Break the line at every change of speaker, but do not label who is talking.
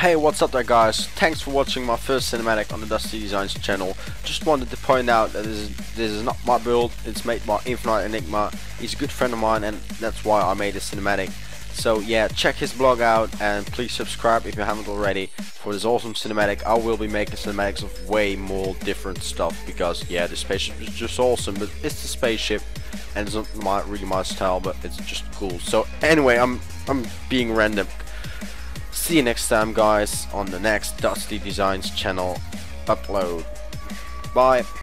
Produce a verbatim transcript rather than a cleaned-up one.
Hey, what's up there guys, thanks for watching my first cinematic on the Dusty Designs channel. Just wanted to point out that this is, this is not my build, it's made by Infinite Enigma. He's a good friend of mine and that's why I made a cinematic. So yeah, check his blog out and please subscribe if you haven't already for this awesome cinematic. I will be making cinematics of way more different stuff because yeah, the spaceship is just awesome, but it's the spaceship and it's not my, really my style, but it's just cool. So anyway, I'm, I'm being random. See you next time guys on the next Dusty Designs channel upload. Bye.